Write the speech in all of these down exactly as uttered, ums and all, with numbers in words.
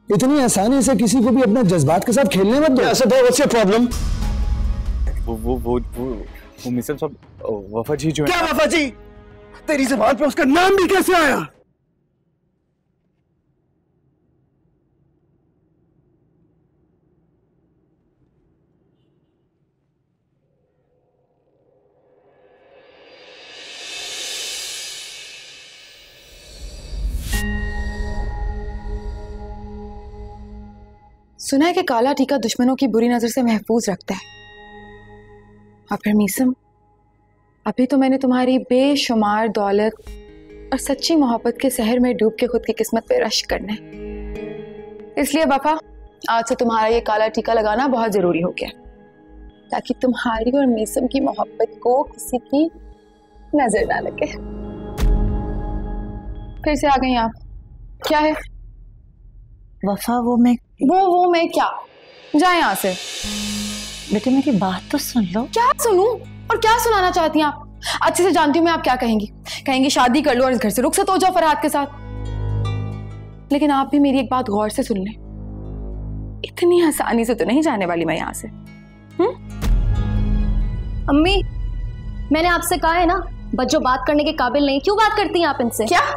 इतनी आसानी से किसी को भी अपने जज्बात के साथ खेलने मत दो। असद भाई, व्हाट्स योर प्रॉब्लम? वो वो वो वो, वो मिसल साहब, वफा जी जो है। क्या वफा जी? तेरी ज़बान पे उसका नाम भी कैसे आया? सुना है कि काला टीका दुश्मनों की बुरी नजर से महफूज रखता है। और फिर मीसम, अभी तो मैंने तुम्हारी बेशुमार दौलत और सच्ची मोहब्बत के शहर में डूब के खुद की किस्मत पे रश्क करना है। इसलिए वफा, आज से तुम्हारा ये काला टीका लगाना बहुत जरूरी हो गया, ताकि तुम्हारी और मीसम की मोहब्बत को किसी की नजर ना लगे। फिर से आ गई आप, क्या है? वफा, वो मैं वो वो मैं क्या? जाए यहाँ से। बेटे मेरी बात तो सुन लो। क्या सुनूं और क्या सुनाना चाहती हैं आप? अच्छे से जानती हूँ मैं आप क्या कहेंगी। कहेंगी शादी कर लो और इस घर से रुखसत हो जाओ फरहाद के साथ। लेकिन आप भी मेरी एक बात गौर से सुन लें, इतनी आसानी से तो नहीं जाने वाली मैं यहाँ से। हुँ? अम्मी, मैंने आपसे कहा है ना, बच्चों बात करने के काबिल नहीं, क्यों बात करती हैं आप इनसे? क्या?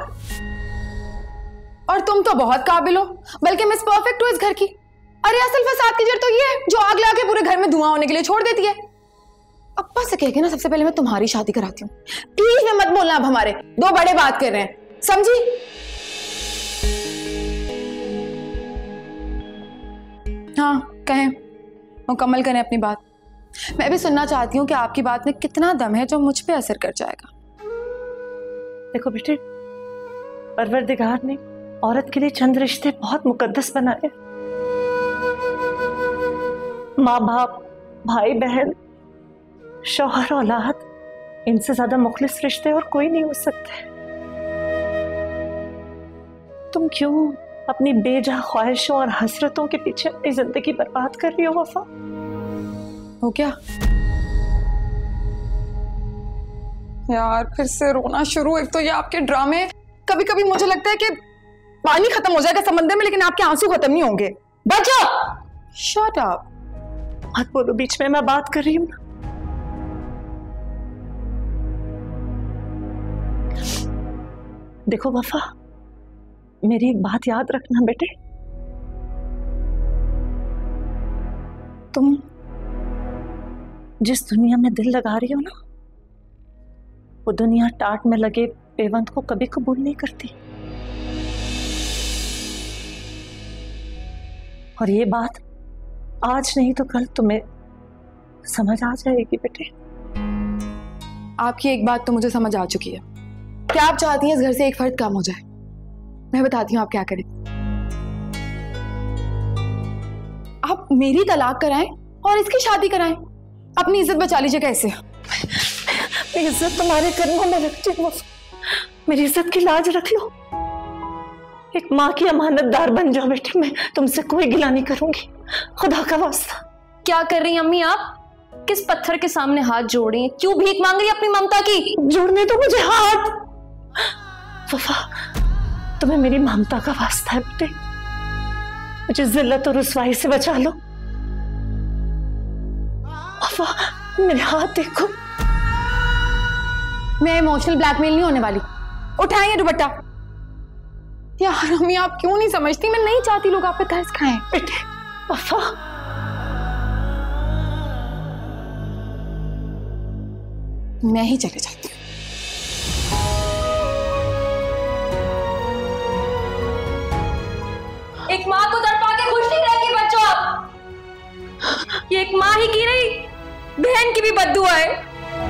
और तुम तो बहुत काबिल हो, बल्कि मिस परफेक्ट हो इस घर की। अरे असल फसाद की जड़ तो ये है जो आग लगा के पूरे घर में धुआं होने के लिए छोड़ देती है। अब्बा से कह के ना सबसे पहले मैं तुम्हारी शादी कराती हूँ। प्लीज में मत बोलना, अब हमारे दो बड़े बात कर रहे हैं, समझी? हाँ कहें, मुकम्मल करें अपनी बात। मैं भी सुनना चाहती हूँ कि आपकी बात में कितना दम है जो मुझ पे असर कर जाएगा। देखो बेटे, परवरदिगार ने औरत के लिए चंद रिश्ते बहुत मुकद्दस बनाए। माँ बाप, भाई बहन, शौहर, औलाद, इनसे ज्यादा मुखलिस रिश्ते और कोई नहीं हो सकते। तुम क्यों अपनी बेजा ख्वाहिशों और हसरतों के पीछे अपनी जिंदगी बर्बाद कर रही हो वफा? हो क्या यार, फिर से रोना शुरू। एक तो ये आपके ड्रामे, कभी कभी मुझे लगता है कि पानी खत्म हो जाएगा समंदर में, लेकिन आपके आंसू खत्म नहीं होंगे। बचा, शट अप, मत बोलो बीच में, मैं बात कर रही हूं। देखो वफा, मेरी एक बात याद रखना बेटे, तुम जिस दुनिया में दिल लगा रही हो ना, वो दुनिया टाट में लगे पेवंत को कभी कबूल नहीं करती। और ये बात आज नहीं तो कल तुम्हें समझ आ जाएगी बेटे। आपकी एक बात तो मुझे समझ आ चुकी है कि आप चाहती हैं इस घर से एक फर्द कम हो जाए। मैं बताती हूँ आप क्या करें। आप मेरी तलाक कराएं और इसकी शादी कराएं, अपनी इज्जत बचा लीजिए। कैसे? मेरी इज्जत तुम्हारे कदमों में रखती हूँ, मेरी इज्जत की लाज रख लो। एक माँ की अमानतदार बन जाओ बेटे, मैं तुमसे कोई गिला नहीं करूंगी, खुदा का वास्ता। क्या कर रही हैं अम्मी आप? किस पत्थर के सामने हाथ जोड़ रही हैं? क्यों भीख मांग रही है अपनी ममता की? जोड़ने दो मुझे हाथ। वफा, तुम्हें मेरी ममता का वास्ता है बेटे, मुझे जिल्लत और रुसवाई से बचा लो। वफा, मेरे हाथ देखो। मैं इमोशनल ब्लैकमेल नहीं होने वाली। उठाइए दुपट्टा। यार अम्मी, आप क्यों नहीं समझती? मैं नहीं चाहती लोग आप पे तरस खाएं। बेटे, वफा, मैं ही चले जाती हूँ। एक माँ को तड़पा के खुश नहीं रहेगी बच्चों आप। ये एक माँ ही की नहीं, बहन की भी बद्दुआ है।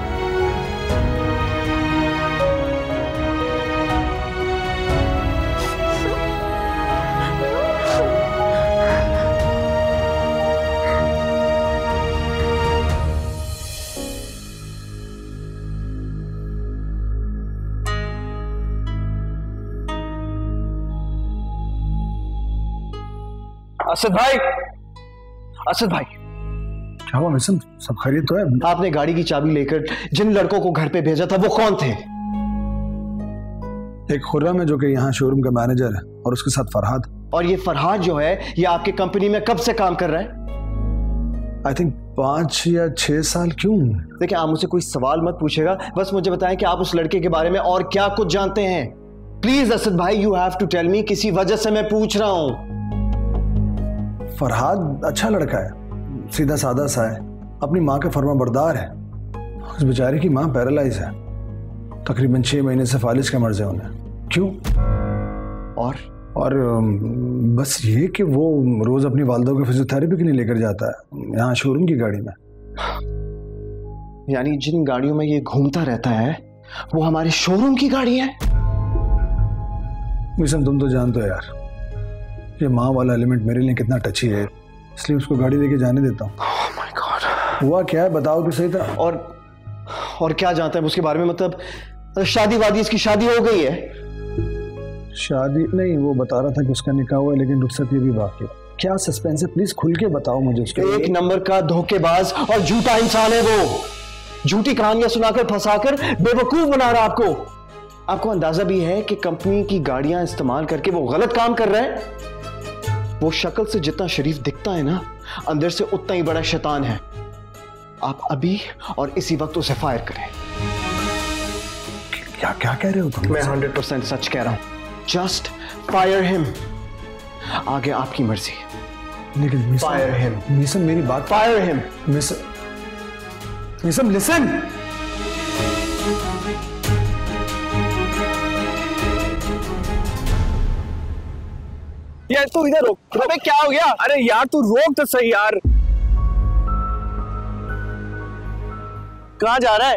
असद भाई, असद भाई, क्या हुआ मिसम? सब खैरियत तो है? आपने गाड़ी की चाबी लेकर जिन लड़कों को घर पे भेजा था वो कौन थे? एक खुर्रम है जो कि यहाँ शोरूम का मैनेजर है, और उसके साथ फरहाद। और ये फरहाद जो है ये आपकी कंपनी में कब से काम कर रहा है? आई थिंक पाँच या छह साल। क्यों? देखिए, आप मुझसे कोई सवाल मत पूछेगा, बस मुझे बताएं कि आप उस लड़के के बारे में और क्या कुछ जानते हैं। प्लीज असद भाई, you have to tell me, किसी वजह से मैं पूछ रहा हूं। फरहाद अच्छा लड़का है, सीधा साधा सा है, अपनी माँ का फर्मा बरदार है। उस बेचारे की माँ पैरालाइज है, तकरीबन छह महीने से फालिज का मर्ज है उन्हें। क्यों? और और बस ये कि वो रोज अपनी वालदा को फिजियोथेरेपी के लिए लेकर जाता है, यहाँ शोरूम की गाड़ी में। यानी जिन गाड़ियों में ये घूमता रहता है वो हमारे शोरूम की गाड़ी है? मिशन, तुम तो जानते हो यार, ये माँ वाला एलिमेंट मेरे लिए कितना टची है, इसलिए उसको गाड़ी लेके जाने देता हूँ। Oh my god. हुआ क्या है बताओ तो सही था। और और क्या जानते हैं उसके बारे में? मतलब शादी वादी, इसकी शादी हो गई है? शादी नहीं, वो बता रहा था कि उसका निकाह हुआ है, लेकिन रुखसत ये भी बाकी है। क्या सस्पेंस है, प्लीज खुल के बताओ मुझे उसके। एक नंबर का धोखेबाज और झूठा इंसान है वो। झूठी कहानियां सुनाकर फंसाकर बेवकूफ बना रहा आपको। आपको अंदाजा भी है कि कंपनी की गाड़ियां इस्तेमाल करके वो गलत काम कर रहा है। वो शक्ल से जितना शरीफ दिखता है ना, अंदर से उतना ही बड़ा शैतान है। आप अभी और इसी वक्त उसे फायर करें। क्या क्या कह रहे हो तुम? मैं हंड्रेड परसेंट सच कह रहा हूं। Just fire him. आगे आपकी मर्जी। लेकिन फायर हिम। मिशन, मेरी बात। Fire him. मिशन, मिशन लिसन। यार तू इधर रोक। अबे क्या हो गया? अरे यार तू रोक तो सही यार। कहाँ जा रहा है?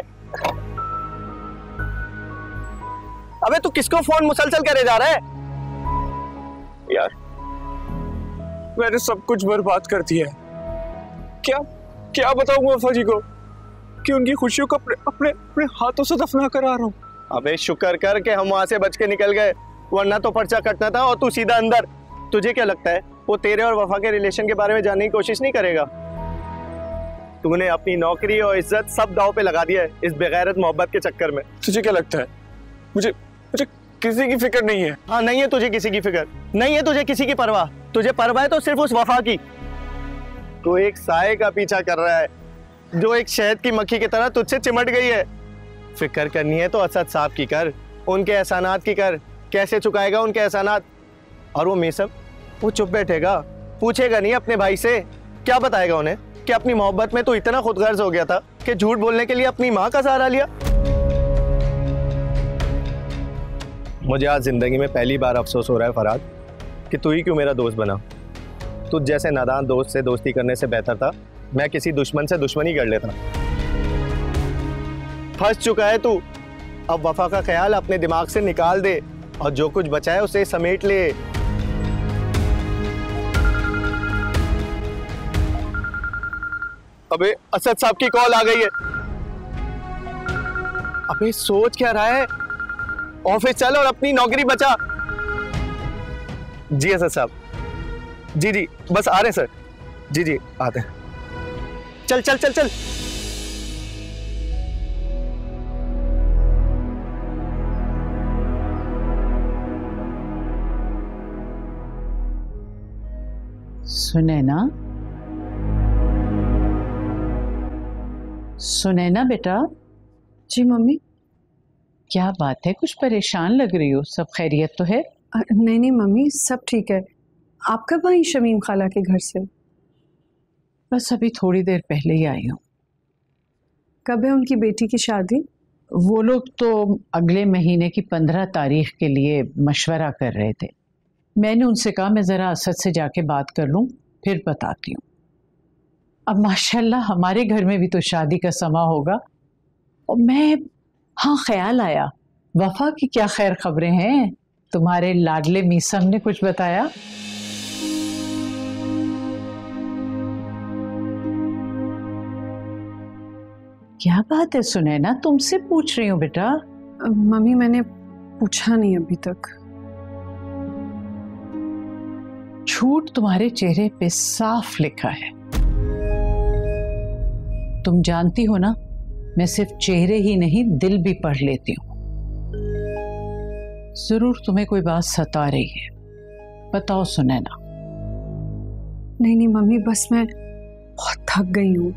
अबे तू किसको फोन मुसलसल करे जा रहा है? यार मैंने सब कुछ बर्बाद कर दिया है। क्या क्या बताऊं वफा जी को कि उनकी खुशियों को अपने अपने अपने हाथों से दफना कर आ रहा हूं। अबे शुक्र कर के हम वहां से बच के निकल गए, वरना तो पर्चा कटना था और तू सीधा अंदर। तुझे क्या लगता है वो तेरे और वफा के रिलेशन के बारे में जानने की कोशिश नहीं करेगा? तूने अपनी नौकरी और इज्जत सब दांव पे लगा दिया है इस बेगैरत मोहब्बत के चक्कर में। तुझे क्या लगता है मुझे मुझे किसी की फिक्र नहीं है? हाँ, नहीं है तुझे किसी की फिक्र, नहीं है तुझे किसी की परवाह। तुझे परवाह है तो सिर्फ उस वफा की। तू एक साए का पीछा कर रहा है जो एक शहद की मक्खी की तरह तुझसे चिमट गई है। फिक्र करनी है तो असद साहब की कर, उनके एहसानात की कर। कैसे चुकाएगा उनके एहसानात? और वो मेसम, वो चुप बैठेगा, पूछेगा नहीं अपने भाई से। क्या बताएगा उन्हें कि अपनी मोहब्बत में तो इतना खुदगर्ज हो गया था कि झूठ बोलने के लिए अपनी माँ का सहारा लिया। मुझे आज जिंदगी में पहली बार अफसोस हो रहा है फरहाद कि तू ही क्यों मेरा दोस्त बना। तुझ जैसे नादान दोस्त से दोस्ती करने से बेहतर था मैं किसी दुश्मन से दुश्मनी कर लेता। फंस चुका है तू, अब वफा का ख्याल अपने दिमाग से निकाल दे और जो कुछ बचा है उसे समेट ले। अबे असद साहब की कॉल आ गई है। अबे सोच क्या रहा है? ऑफिस चल और अपनी नौकरी बचा। जी असद साहब, जी जी बस आ रहे सर। जी जी आते हैं। चल चल चल चल। सुनैना, सुनैना बेटा। जी मम्मी। क्या बात है, कुछ परेशान लग रही हो? सब खैरियत तो है? आ, नहीं नहीं मम्मी, सब ठीक है। आप कब आई शमीम खाला के घर से? बस अभी थोड़ी देर पहले ही आई हूँ। कब है उनकी बेटी की शादी? वो लोग तो अगले महीने की पंद्रह तारीख के लिए मशवरा कर रहे थे। मैंने उनसे कहा मैं ज़रा असद से जाके बात कर लूँ फिर बताती हूँ। अब माशाल्लाह हमारे घर में भी तो शादी का समा होगा। और मैं, हाँ ख्याल आया, वफा की क्या खैर खबरें हैं? तुम्हारे लाडले मीसम ने कुछ बताया? क्या बात है सुनैना, तुमसे पूछ रही हूँ बेटा। मम्मी मैंने पूछा नहीं अभी तक। झूठ तुम्हारे चेहरे पे साफ लिखा है। तुम जानती हो ना, मैं सिर्फ चेहरे ही नहीं दिल भी पढ़ लेती हूँ। जरूर तुम्हें कोई बात सता रही है, बताओ सुनैना। नहीं नहीं मम्मी, बस मैं बहुत थक गई हूँ।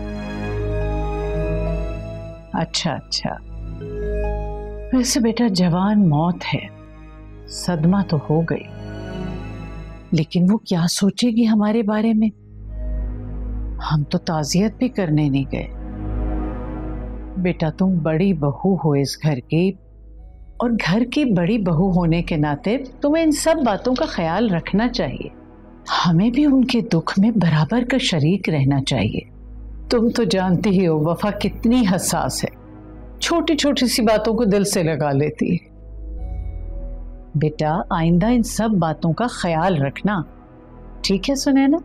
अच्छा अच्छा, वैसे बेटा जवान मौत है, सदमा तो हो गई, लेकिन वो क्या सोचेगी हमारे बारे में? हम तो ताजियत भी करने नहीं गए। बेटा तुम बड़ी बहू हो इस घर की, और घर की बड़ी बहू होने के नाते तुम्हें इन सब बातों का ख्याल रखना चाहिए। हमें भी उनके दुख में बराबर का शरीक रहना चाहिए। तुम तो जानती ही हो वफा कितनी हसास है, छोटी छोटी सी बातों को दिल से लगा लेती है। बेटा आइंदा इन सब बातों का ख्याल रखना, ठीक है सुनैना?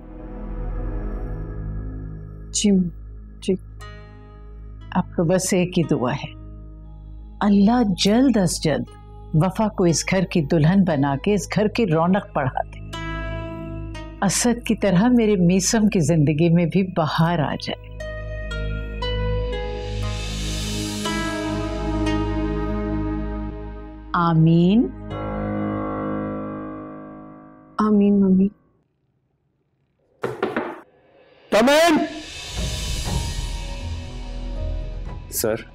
जी जी। आपको बस एक ही दुआ है, अल्लाह जल्द अज जल्द वफा को इस घर की दुल्हन बना के इस घर की रौनक बढ़ा दे। असद की तरह मेरे मीसम की जिंदगी में भी बहार आ जाए। आमीन आमीन मम्मी। तमैन सर,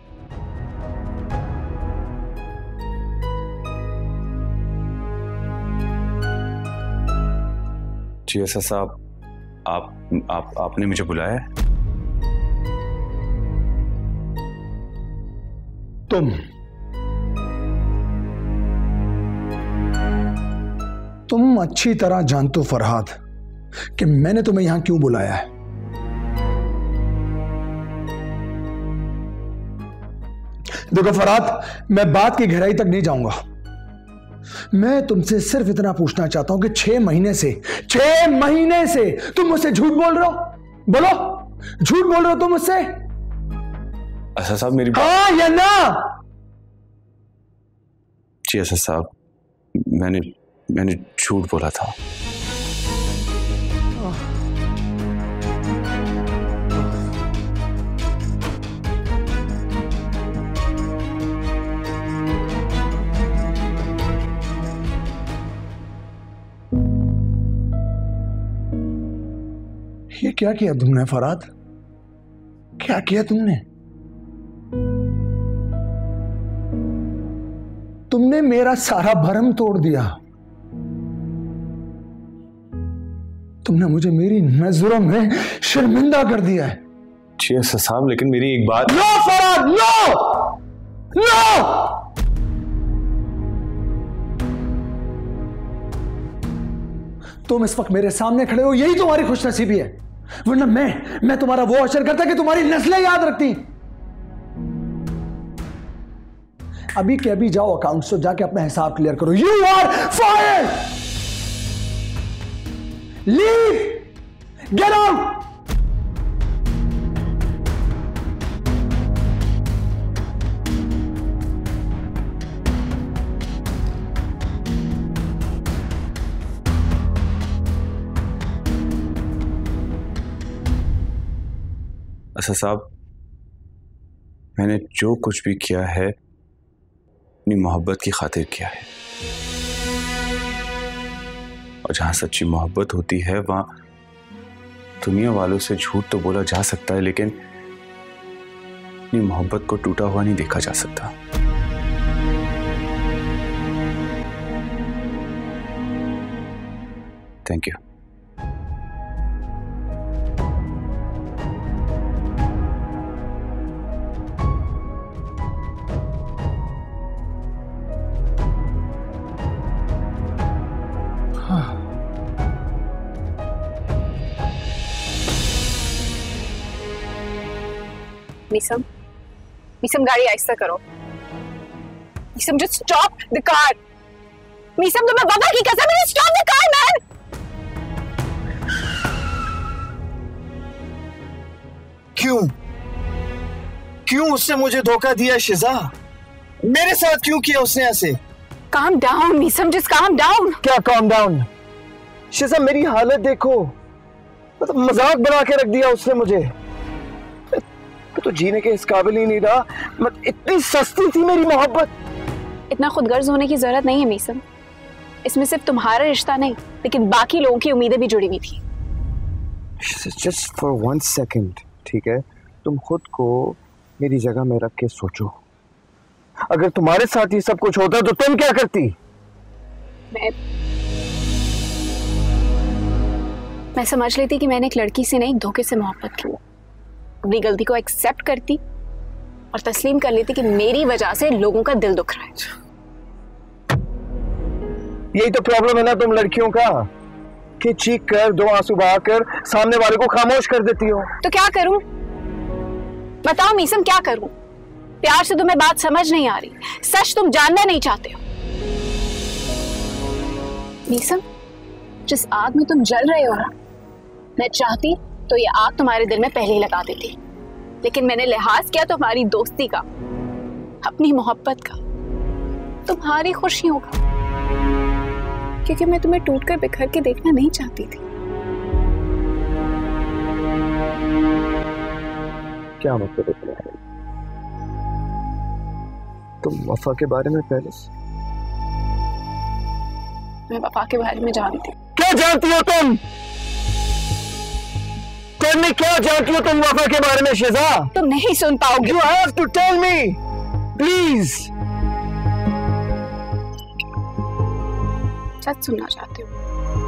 जी ऐसा साहब, आप आप आपने मुझे बुलाया है? तुम तुम अच्छी तरह जानते हो फरहाद कि मैंने तुम्हें यहां क्यों बुलाया है। देखो फरहाद, मैं बात की गहराई तक नहीं जाऊंगा। मैं तुमसे सिर्फ इतना पूछना चाहता हूं कि छह महीने से छह महीने से तुम मुझसे झूठ बोल रहे हो। बोलो, झूठ बोल रहे हो तुम मुझसे? असद साहब मेरी हाँ या ना? जी असद साहब, मैंने मैंने झूठ बोला था। ये क्या किया तुमने फरहाद? क्या किया तुमने? तुमने मेरा सारा भरम तोड़ दिया। तुमने मुझे मेरी नजरों में शर्मिंदा कर दिया है। जी असद साहब, लेकिन मेरी एक बात। No Farhad, no no. तुम इस वक्त मेरे सामने खड़े हो, यही तुम्हारी खुशनसीबी है, वरना मैं मैं तुम्हारा वो अशर करता कि तुम्हारी नस्लें याद रखती। अभी के अभी जाओ अकाउंट से जाके अपना हिसाब क्लियर करो। You are fired, leave, get out. Asad sahab, मैंने जो कुछ भी किया है अपनी मोहब्बत की खातिर किया है, और जहां सच्ची मोहब्बत होती है वहां दुनिया वालों से झूठ तो बोला जा सकता है, लेकिन अपनी मोहब्बत को टूटा हुआ नहीं देखा जा सकता। Thank you. मीसम, मीसम गाड़ी आहिस्ता करो। Meesam just stop the car. Meesam तुम्हें बाबा की कसम है, स्टॉप द कार मैन। क्यों क्यों उसने मुझे धोखा दिया शिजा? मेरे साथ क्यों किया उसने ऐसे? Calm down Meesam, just calm down. क्या काम डाउन? शिजा मेरी हालत देखो, मतलब मजाक बना के रख दिया उसने मुझे। तो जीने के इस काबिल ही नहीं रहा। मत इतनी सस्ती थी मेरी मोहब्बत। इतना खुदगर्ज होने की जरूरत नहीं है मीसम। इसमें सिर्फ तुम्हारा रिश्ता नहीं, लेकिन बाकी लोगों की उम्मीदें भी जुड़ी हुई थी। जस्ट फॉर वन सेकेंड, ठीक है? तुम खुद को मेरी जगह में रख के सोचो, अगर तुम्हारे साथ ही सब कुछ होता तो तुम क्या करती? मैं मैं समझ लेती कि मैंने एक लड़की से नहीं, धोखे से मोहब्बत की, अपनी गलती को एक्सेप्ट करती और तस्लीम कर लेती कि मेरी वजह से लोगों का दिल दुख रहा है। यही तो प्रॉब्लम है ना तुम लड़कियों का, कि चीख कर, दो आंसू बहाकर सामने वाले को खामोश कर देती हो। तो क्या करूं? बताओ मीसम, क्या करूं? प्यार से तुम्हें बात समझ नहीं आ रही, सच तुम जानना नहीं चाहते हो। मीसम, जिस आग में तुम जल रहे हो ना, मैं चाहती तो ये आग तुम्हारे दिल में पहले ही लगा देती, लेकिन मैंने लिहाज किया तुम्हारी दोस्ती का, अपनी मोहब्बत का, तुम्हारी खुशियों का, क्योंकि मैं तुम्हें टूटकर बिखर के देखना नहीं चाहती थी। क्या मतलब है तुम्हारा? तुम वफा के बारे में पहले से? मैं वफा के बारे में जानती हूँ। क्या जानती हो तुम? तुम क्या जानती हो तुम वफा के बारे में शिजा? तुम नहीं सुन पाओगे। You have to tell me, please. सच सुनना चाहती हूँ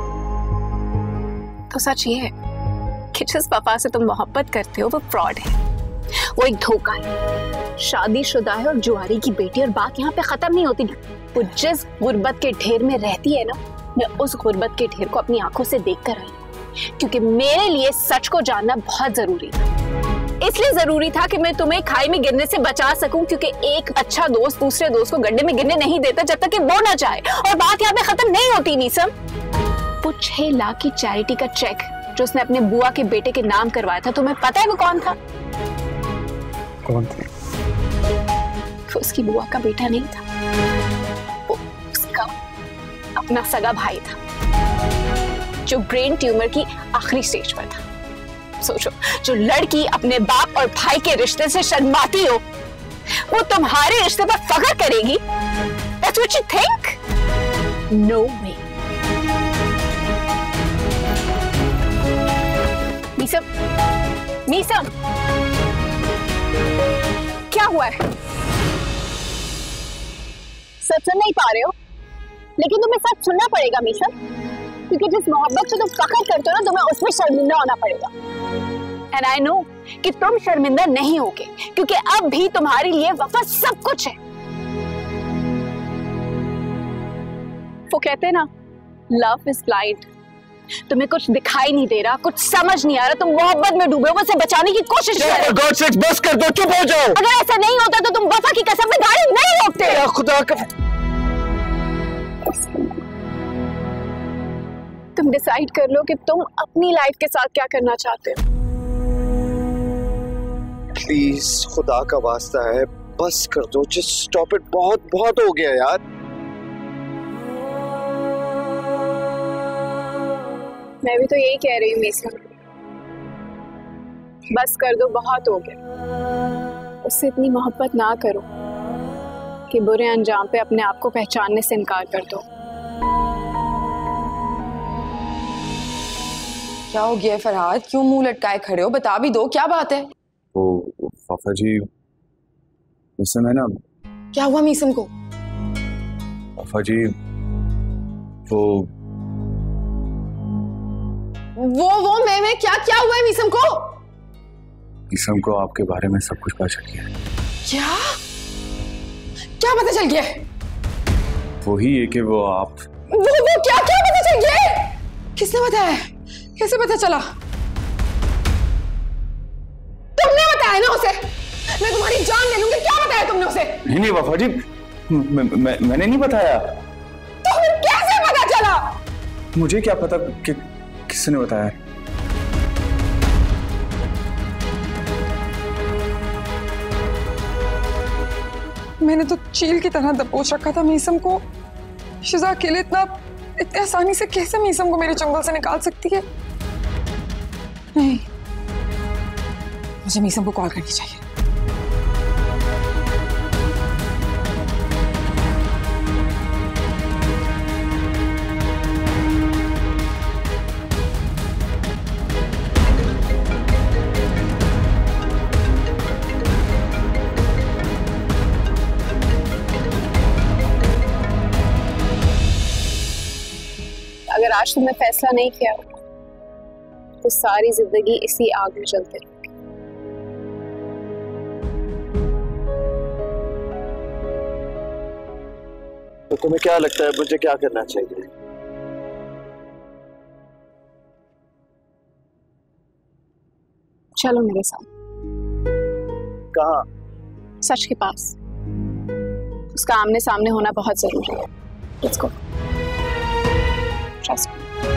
तो सच ये है कि जिस वफा से तुम मोहब्बत करते हो वो फ्रॉड है, वो एक धोखा है, शादीशुदा है और जुआरी की बेटी। और बात यहाँ पे खत्म नहीं होती। वो जिस गुर्बत के ढेर में रहती है ना, मैं उस गुर्बत के ढेर को अपनी आंखों से देख कर आई, क्योंकि मेरे लिए सच को जानना बहुत जरूरी था। इसलिए जरूरी था कि मैं तुम्हें खाई में गिरने से बचा सकूं, क्योंकि एक अच्छा दोस्त दूसरे दोस्त को गड्ढे में गिरने नहीं देता जब तक कि वो ना चाहे। और बात यहाँ पे खत्म नहीं होती मीसम। वो छह लाख की चैरिटी का चेक जो उसने अपने बुआ के बेटे के नाम करवाया था, तुम्हें पता है वो कौन था? कौन था? वो उसकी बुआ का बेटा नहीं था, वो उसका अपना सगा भाई था, जो ब्रेन ट्यूमर की आखिरी स्टेज पर था। सोचो, जो लड़की अपने बाप और भाई के रिश्ते से शर्माती हो, वो तुम्हारे रिश्ते पर फख्र करेगी? That's what you think? No way. Meesam, Meesam, क्या हुआ है? सच सुन नहीं पा रहे हो? लेकिन तुम्हें सच सुनना पड़ेगा मीसम, क्योंकि जिस मोहब्बत से तुम फख्र करते हो ना, तुम्हें उसमें शर्मिंदा होना पड़ेगा। And I know कि तुम शर्मिंदा नहीं होगे, क्योंकि अब भी तुम्हारे लिए वफा सब कुछ है। वो कहते हैं ना, लव इज ब्लाइंड। तुम्हें कुछ दिखाई नहीं दे रहा, कुछ समझ नहीं आ रहा, तुम मोहब्बत में डूबे हो, उसे बचाने की कोशिश कर रहे हो। God sakes, बस कर दो, चुप हो जाओ। अगर ऐसा नहीं होता तो तुम वफा की कसम में गाड़ी नहीं रोकते। या खुदा का। तुम डिसाइड कर लो कि तुम अपनी लाइफ के साथ क्या करना चाहते हो। प्लीज, खुदा का वास्ता है, बस कर दो, जस्ट स्टॉप इट। बहुत बहुत हो गया यार। मैं भी तो यही कह रही हूँ मीसम, बस कर दो, बहुत हो गया। उससे इतनी मोहब्बत ना करो कि बुरे अंजाम पे अपने आप को पहचानने से इनकार कर दो। क्या हो गया फरहाद? क्यों मुंह लटकाए खड़े हो? बता भी दो, क्या बात है? वो फाफा जी, मीसम है ना। क्या हुआ मीसम को? फाफा जी, वो वो वो मैं मैं क्या क्या हुआ है मीसम को? मीसम को आपके बारे में सब कुछ पता चल गया है। क्या क्या पता चल गया है? वही है कि वो आप वो वो क्या क्या पता चल गया है? किसने बताया? कैसे पता चला? तुमने बताया ना उसे? मैं तुम्हारी जान ले लूंगी। क्या बताया तुमने उसे? नहीं नहीं वफा जी, मैं, मैं, मैंने नहीं बताया। तो फिर कैसे पता चला? मुझे क्या पता कि किसने बताया। मैंने तो चील की तरह दबोच रखा था मीसम को। शिजा अकेले इतना इतनी आसानी से कैसे मीसम को मेरे चंगुल से निकाल सकती है? नहीं, मुझे मीसम को कॉल करनी चाहिए। अगर आज तुमने फैसला नहीं किया तो सारी जिंदगी इसी आग में जलते रहोगे। तो तुम्हें क्या लगता है मुझे क्या करना चाहिए? चलो मेरे साथ। कहाँ? सच के पास। उसका आमने सामने होना बहुत जरूरी है। Let's go. Trust me.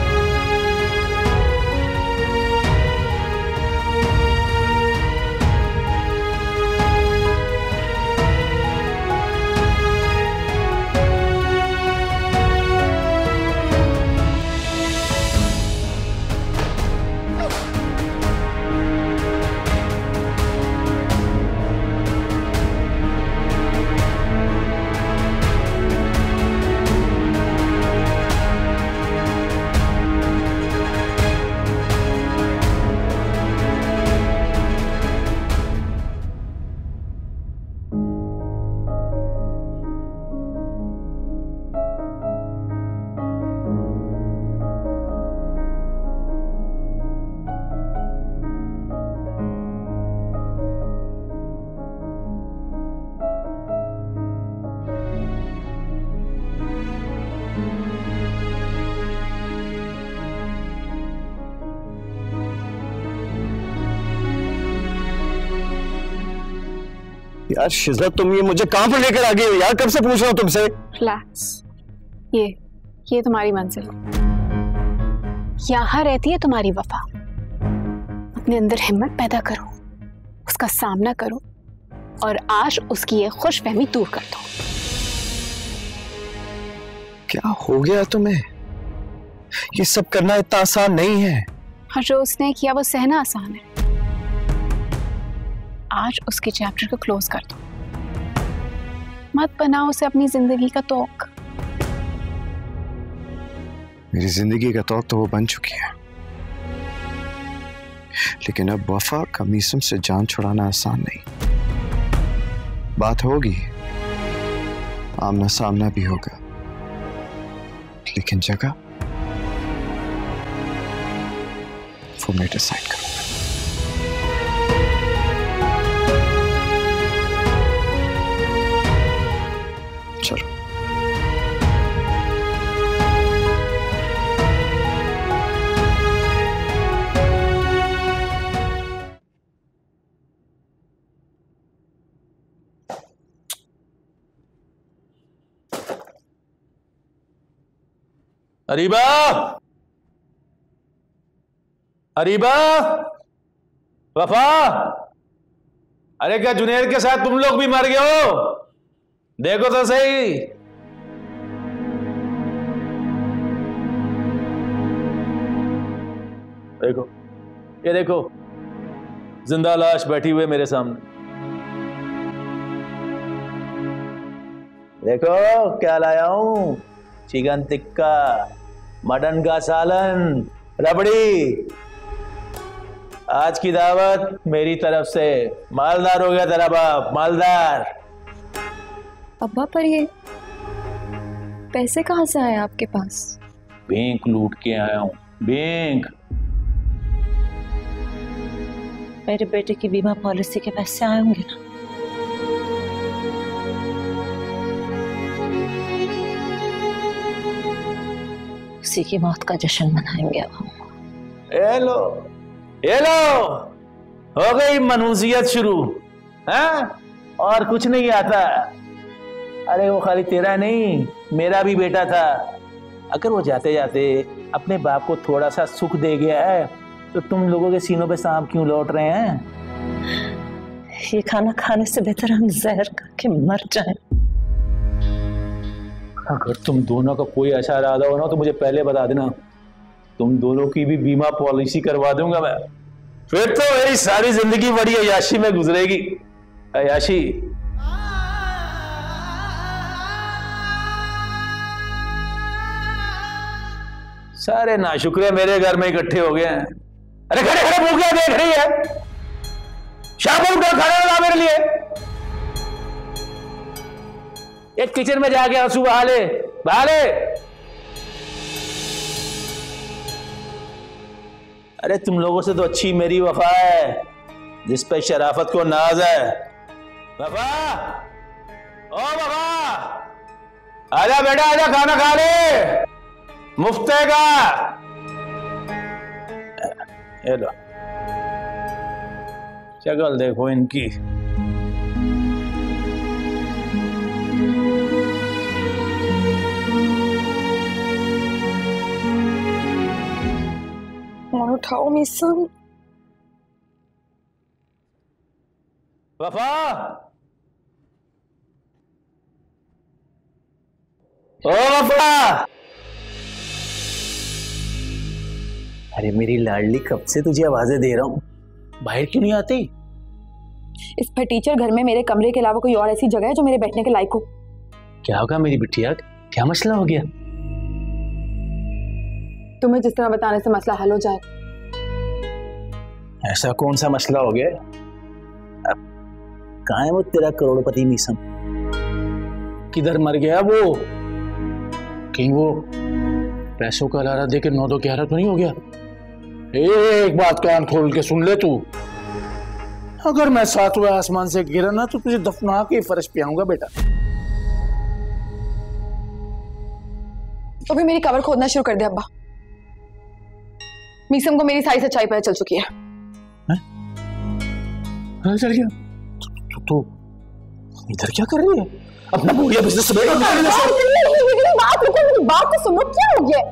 यार शिजा, तुम ये मुझे कहां पर लेकर आ गई हो यार? कब से पूछ रहा हूं तुमसे। रिलैक्स। ये ये तुम्हारी मंजिल। यहां रहती है तुम्हारी वफा। अपने अंदर हिम्मत पैदा करो, उसका सामना करो और आज उसकी ये खुशफहमी दूर कर दो। क्या हो गया तुम्हें? ये सब करना इतना आसान नहीं है। और जो उसने किया वो सहना आसान है। आज उसके चैप्टर को क्लोज कर दो। मत बनाओ उसे अपनी जिंदगी का तोक। मेरी जिंदगी का तोक तो वो बन चुकी है, लेकिन अब वफा का मीसम से जान छुड़ाना आसान नहीं। बात होगी, आमना सामना भी होगा, लेकिन जगह वो मैं डिसाइड करूंगा। चलो। अरीबा, अरीबा, वफा, अरे क्या जुनेर के साथ तुम लोग भी मर गए हो? देखो तो सही। देखो, ये देखो, जिंदा लाश बैठी हुई मेरे सामने। देखो क्या लाया हूं, चिकन टिक्का, मटन का सालन, रबड़ी। आज की दावत मेरी तरफ से। मालदार हो गया तेरा बाप, मालदार। अब्बा, पर ये पैसे कहाँ से आए आपके पास? बैंक लूट के आया हूँ, बैंक। मेरे बेटे की बीमा पॉलिसी के पैसे आए होंगे ना? उसी की मौत का जश्न मनाएंगे अब हम। ये लो, ये लो, हो गई मनूसियत शुरू। हैं? और कुछ नहीं आता। अरे वो खाली तेरा नहीं, मेरा भी बेटा था। अगर वो जाते जाते अपने बाप को थोड़ा सा सुख दे गया है, तो तुम लोगों के सीनों पे सांप क्यों लौट रहे हैं? ये खाना खाने से बेहतर हम जहर खा के मर जाएं। अगर तुम दोनों का कोई ऐसा इरादा हो ना तो मुझे पहले बता देना। तुम दोनों की भी बीमा पॉलिसी करवा दूंगा मैं। फिर तो मेरी सारी जिंदगी बड़ी अयाशी में गुजरेगी। अयाशी। सारे नाशुक्रे मेरे घर में इकट्ठे हो गए हैं। अरे खड़े खड़े भूखिया देख रही है? शाम को उठा खाना बना मेरे लिए। एक किचन में जाके आंसू बहा ले, बहा ले। अरे तुम लोगों से तो अच्छी मेरी वफा है, जिस पे शराफत को नाज है। वफा, ओ वफा, आजा बेटा आजा, खाना खा ले, मुफ्त का। ये लो, शक्ल देखो इनकी। फोन उठाओ मीसम। वफा, ओ वफा, अरे मेरी लाडली, कब से तुझे आवाजें दे रहा हूं, बाहर क्यों नहीं आती? इस फटीचर घर में मेरे कमरे के अलावा कोई और ऐसी जगह है जो मेरे बैठने के लायक हो? क्या होगा मेरी बिटिया, क्या मसला हो गया? तुम्हें जिस तरह बताने से मसला हल हो जाए। ऐसा कौन सा मसला हो गया? अब कहाँ है वो तेरा करोड़पति मीसम? किधर मर गया वो? कहीं वो पैसों का लारा देकर नौ दो ग्यारह तो नहीं हो गया? एक बात कान खोल के सुन ले तू, अगर मैं सातवें आसमान से गिरा ना तो तुझे दफना के फर्श पे आऊंगा बेटा। तो भी मेरी कबर खोदना शुरू कर दे अब्बा। मीसम को मेरी सारी सच्चाई पता चल चुकी है। हाँ, चल गया तो, तो, तो इधर क्या कर रही है? अपना बुढ़िया बिजनेस समेट बात रुको, बात तो सुनो, क्या हो गया?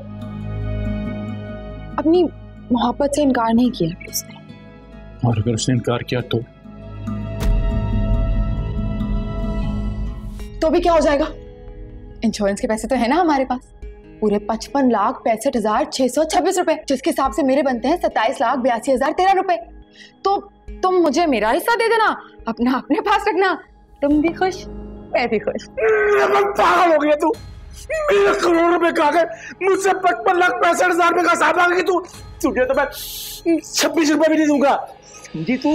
अपनी मोहब्बत से इनकार नहीं किया उसने। और अगर उसने इनकार किया तो तो भी क्या हो जाएगा? इंश्योरेंस के पैसे तो है ना हमारे पास, पूरे पचपन लाख पैंसठ हजार छह सौ छब्बीस रुपए, जिसके हिसाब से मेरे बनते हैं सत्ताईस लाख बयासी हजार तेरह रुपए। तो तुम मुझे मेरा हिस्सा दे देना, अपना अपने पास रखना, तुम भी खुश मैं भी खुश। पागल हो गया तू, मेरे करोड़ रुपए खा गए, मुझसे पचपन लाख पैंसठ हजार रुपए का हिसाब मांगी तू। तुझे तो मैं छब्बीस रुपए भी नहीं दूंगा, समझी तू?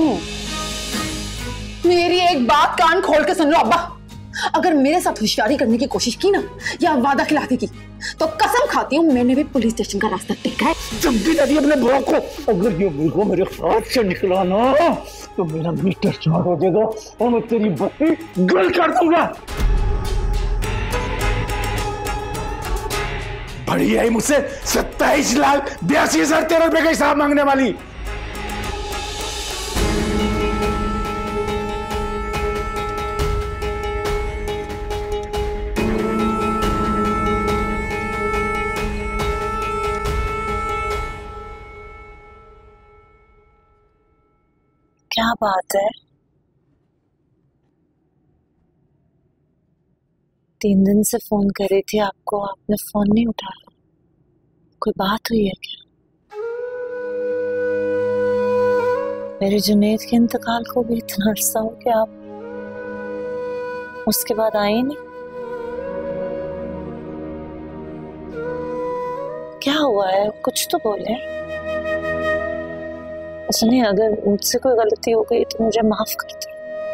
मेरी एक बात कान खोल के सुन लो अब्बा, अगर मेरे साथ होशियारी करने की कोशिश की ना या वादा खिलाफी की तो कसम खाती हूँ मैंने भी पुलिस स्टेशन का रास्ता देखा है। जल्दी जाती अपने भाव को, अगर ये मुर्गो मेरे हाथ से निकला ना तो मेरा मीटर चार हो जाएगा और मैं तेरी बत्ती गल कर दूंगा। बड़ी आई मुझसे सत्ताईस लाख बयासी हजार तेरह रुपए का हिसाब मांगने वाली। क्या बात है? तीन दिन से फोन कर रही थी आपको, आपने फोन नहीं उठाया, कोई बात हुई है क्या? मेरे जुनैद के इंतकाल को भी इतना अरसा हो गया, आप उसके बाद आए नहीं। क्या हुआ है, कुछ तो बोले। सुनिए, अगर मुझसे कोई गलती हो गई तो मुझे माफ कर दो।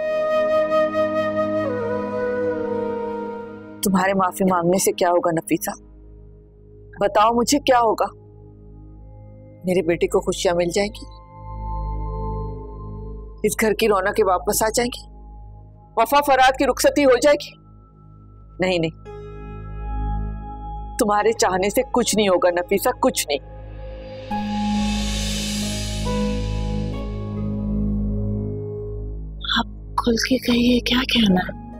तुम्हारे माफी मांगने से क्या होगा नफीसा? बताओ मुझे क्या होगा? मेरे बेटे को खुशियां मिल जाएंगी, इस घर की रौनकें वापस आ जाएंगी, वफा फराद की रुखसती हो जाएगी। नहीं नहीं, तुम्हारे चाहने से कुछ नहीं होगा नफीसा, कुछ नहीं। खुल के कहिए, क्या कहना?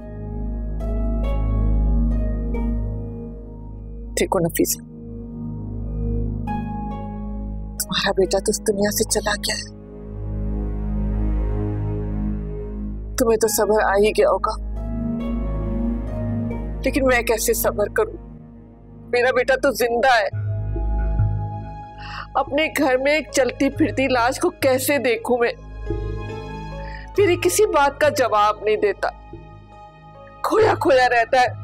देखो नफीसा, तुम्हारा बेटा तो इस दुनिया से चला गया है, तुम्हें तो सब्र आ ही गया होगा, लेकिन मैं कैसे सब्र करूं? मेरा बेटा तो जिंदा है, अपने घर में एक चलती फिरती लाश को कैसे देखूं मैं? मेरी किसी बात का जवाब नहीं देता, खोया खोया रहता है,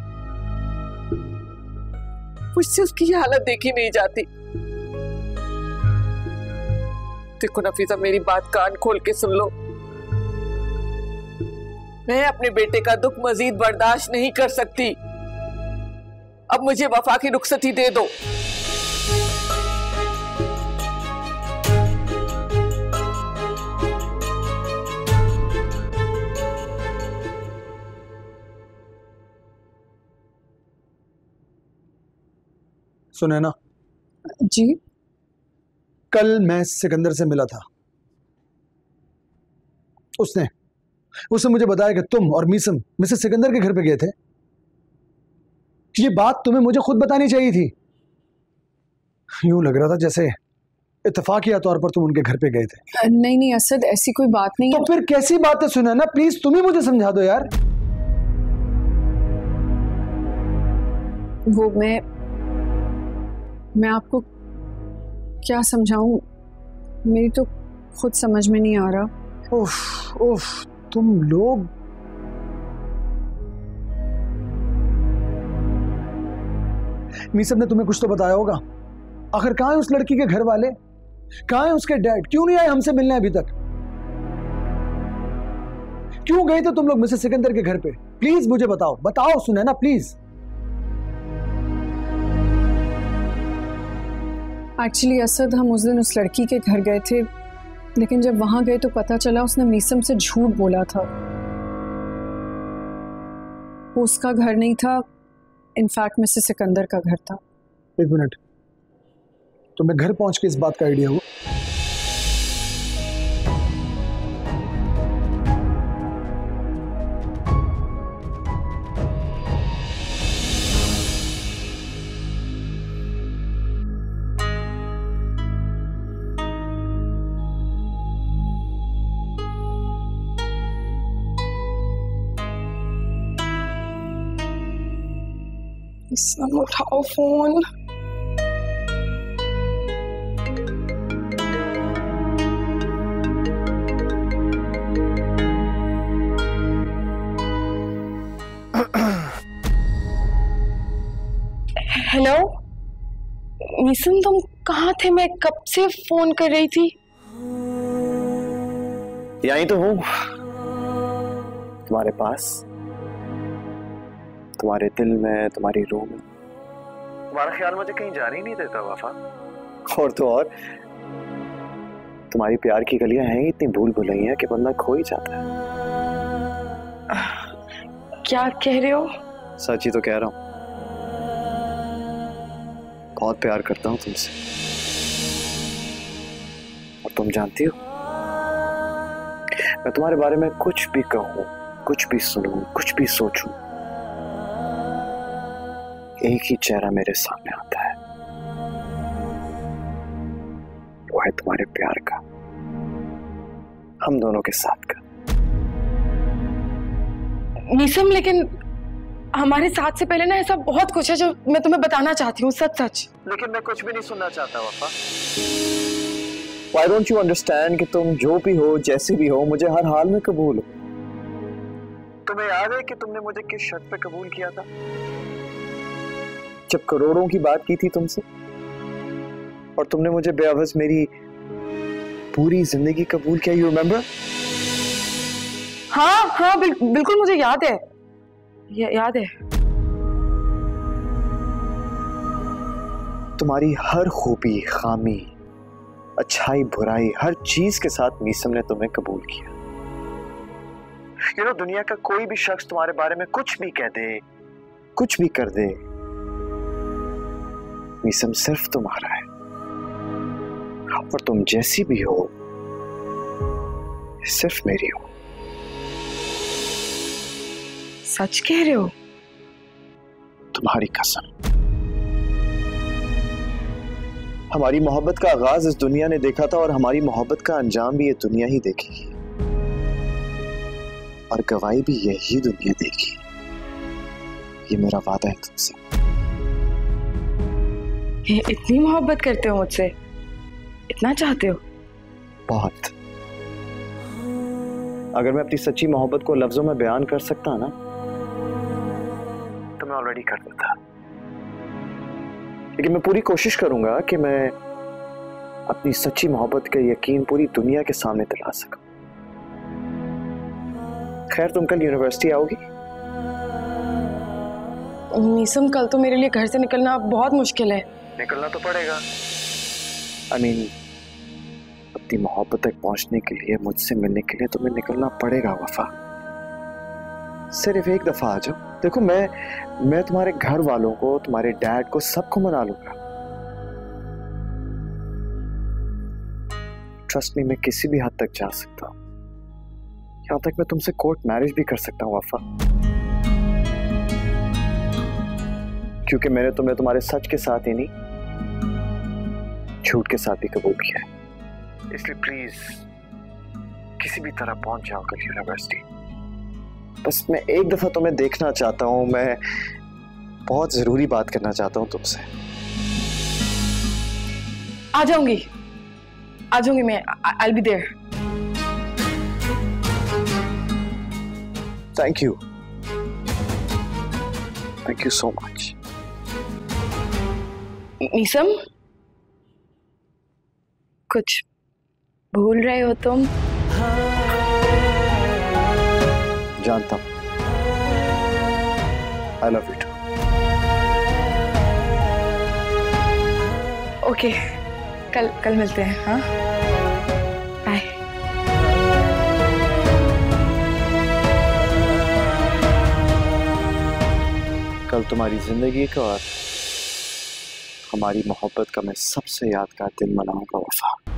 मुझसे उसकी हालत देखी नहीं जाती। देखो नफीसा, मेरी बात कान खोल के सुन लो, मैं अपने बेटे का दुख मजीद बर्दाश्त नहीं कर सकती। अब मुझे वफा की रुखसती दे दो। सुने ना जी। कल मैं सिकंदर से मिला था। उसने उसने मुझे बताया कि तुम और मीसम मिसेस सिकंदर के घर पे गए थे। ये बात तुम्हें मुझे खुद बतानी चाहिए थी। यूं लग रहा था जैसे इत्तेफाकिया तौर पर तुम उनके घर पे गए थे। नहीं नहीं असद, ऐसी कोई बात नहीं। तो फिर कैसी बात है? सुना ना, प्लीज तुम ही मुझे समझा दो यार। वो मैं मैं आपको क्या समझाऊं, मेरी तो खुद समझ में नहीं आ रहा। उफ उफ तुम लोग मीसम ने तुम्हें कुछ तो बताया होगा। आखिर कहां है उस लड़की के घर वाले, कहां है उसके डैड? क्यों नहीं आए हमसे मिलने अभी तक? क्यों गए थे तुम लोग मिसेस सिकंदर के घर पे? प्लीज मुझे बताओ, बताओ सुने ना प्लीज। एक्चुअली असद, हम उस दिन उस लड़की के घर गए थे, लेकिन जब वहां गए तो पता चला उसने मीसम से झूठ बोला था। वो उसका घर नहीं था, इनफैक्ट मिसेस सिकंदर का घर था। एक मिनट, तुम्हें घर पहुंच के इस बात का आइडिया हुआ? सब उठाओ फोन। हेलो मीसम, तुम कहाँ थे? मैं कब से फोन कर रही थी। यहीं तो हूं, तुम्हारे पास, तुम्हारे दिल में, तुम्हारी रूह में। तुम्हारा ख्याल मुझे कहीं जाने ही नहीं देता वफा। और तो और तुम्हारी प्यार की गलियां हैं इतनी भूल भुलैया कि बंदा खो ही जाता है। क्या कह रहे हो? सच ही तो कह रहा हूं, बहुत प्यार करता हूं तुमसे। और तुम जानती हो, मैं तुम्हारे बारे में कुछ भी कहूं, कुछ भी सुनूं, कुछ भी सोचूं, एक ही चेहरा मेरे सामने आता है, वो है तुम्हारे प्यार का, हम दोनों के साथ का। मीसम, लेकिन हमारे साथ से पहले ना ऐसा बहुत कुछ है जो मैं तुम्हें बताना चाहती हूँ, सच सच। लेकिन मैं कुछ भी नहीं सुनना चाहता वफा। Why don't you understand कि तुम जो भी हो, जैसे भी हो, मुझे हर हाल में कबूल हो। तुम्हें याद है कि तुमने मुझे किस शर्त पे कबूल किया था जब करोड़ों की बात की थी तुमसे, और तुमने मुझे बेअवज़ मेरी पूरी जिंदगी कबूल किया? You remember? हाँ हाँ बिल, बिल्कुल मुझे याद है, या, याद है। तुम्हारी हर खूबी, खामी, अच्छाई, बुराई, हर चीज के साथ मीसम ने तुम्हें कबूल किया। यू नो, दुनिया का कोई भी शख्स तुम्हारे बारे में कुछ भी कह दे, कुछ भी कर दे, मीसम सिर्फ तुम्हारा है, और तुम जैसी भी हो सिर्फ मेरी हो। सच कह रहे हो? तुम्हारी कसम। हमारी मोहब्बत का आगाज इस दुनिया ने देखा था, और हमारी मोहब्बत का अंजाम भी ये दुनिया ही देखेगी, और गवाही भी यही दुनिया देगी। ये मेरा वादा है तुमसे। इतनी मोहब्बत करते हो मुझसे? इतना चाहते हो? बहुत। अगर मैं अपनी सच्ची मोहब्बत को लफ्जों में बयान कर सकता ना, तो मैं ऑलरेडी कर देता। लेकिन मैं पूरी कोशिश करूंगा कि मैं अपनी सच्ची मोहब्बत का यकीन पूरी दुनिया के सामने दिला सकूं। खैर, तुम कल यूनिवर्सिटी आओगी? मीसम, कल तो मेरे लिए घर से निकलना बहुत मुश्किल है। निकलना तो पड़ेगा। आई मीन, अपनी मोहब्बत तक पहुंचने के लिए, मुझसे मिलने के लिए तुम्हें निकलना पड़ेगा वफा। सिर्फ एक दफा आ जाओ। देखो, मैं मैं तुम्हारे घर वालों को, तुम्हारे डैड को, सबको मना लूंगा। ट्रस्ट मी, मैं किसी भी हद तक जा सकता हूँ। यहां तक मैं तुमसे कोर्ट मैरिज भी कर सकता हूँ वफा, क्योंकि मैंने तुम्हें तुम्हारे सच के साथ ही नहीं, झूठ के साथ भी कबूल किया है। इसलिए प्लीज किसी भी तरह पहुंच जाओ कल यूनिवर्सिटी। बस मैं एक दफा तुम्हें देखना चाहता हूं, मैं बहुत जरूरी बात करना चाहता हूं तुमसे। आ जाऊंगी, आ जाऊंगी मैं। I will be there. Thank you, thank you so much. Meesam, कुछ भूल रहे हो तुम? जानता हूं। I love you too. Okay, कल कल मिलते हैं। हाँ, बाय। कल तुम्हारी जिंदगी का और हमारी मोहब्बत का मैं सबसे यादगार दिन मनाऊंगा वफा।